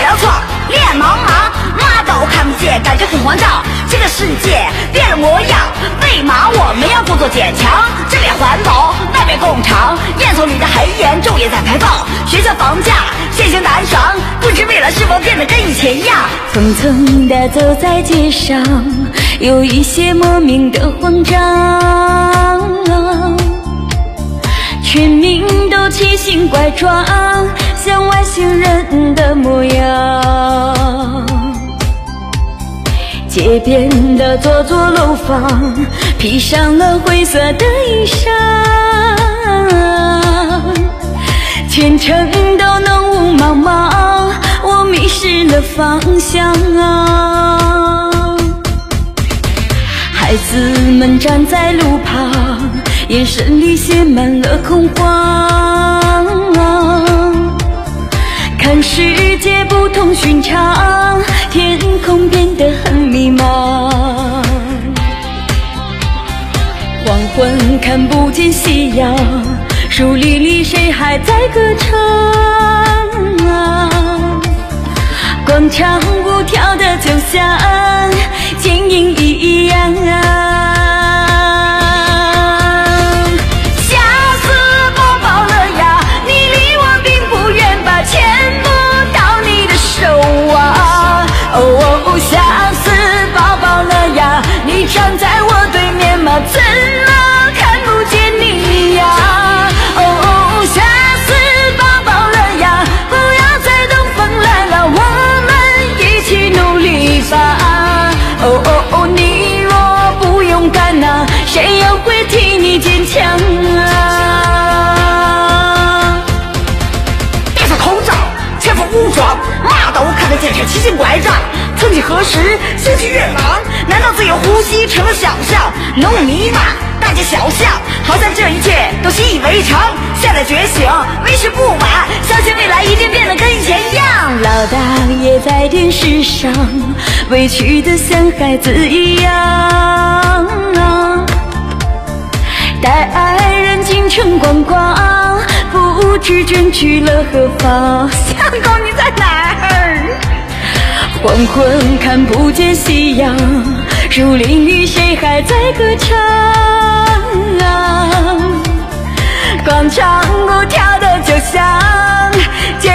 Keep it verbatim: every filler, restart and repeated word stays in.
了错，脸茫茫，嘛都看不见，感觉很慌张。这个世界变了模样，为嘛我们要故作坚强？这边环保，那边工厂，烟囱里的黑烟昼夜在排放。学校放假，现行单双，不知未来是否变得跟以前一样。 匆匆地走在街上，有一些莫名的慌张，全民都奇形怪状，像外星人的模样。街边的座座楼房披上了灰色的衣裳，全城都浓雾茫茫，我迷失了方向啊。孩子们站在路旁，眼神里写满了恐慌，看世界不同寻常，天空变得很迷茫。黄昏看不见夕阳，树林里谁还在歌唱啊？广场舞跳的就像剪影一样啊。你站在我对面吗？怎么看不见你呀？哦，吓死宝宝了呀！不要再等风来了，我们一起努力吧。哦哦哦，你若不勇敢啊，谁又会替你坚强啊？ 戴上口罩，全副武装，嘛都看得见，却奇形怪状。曾几何时，星际远航，难道自由呼吸成了想象？浓雾弥漫，大街小巷，好像这一切都习以为常。现在觉醒，为时不晚，相信未来一定变得跟以前一样。 老大爷在电视上，委屈的像孩子一样，带爱人进城观光，不知卷去了何方。 相公，你在哪儿？ 黄昏看不见夕阳，树林里谁还在歌唱啊？广场舞跳的就像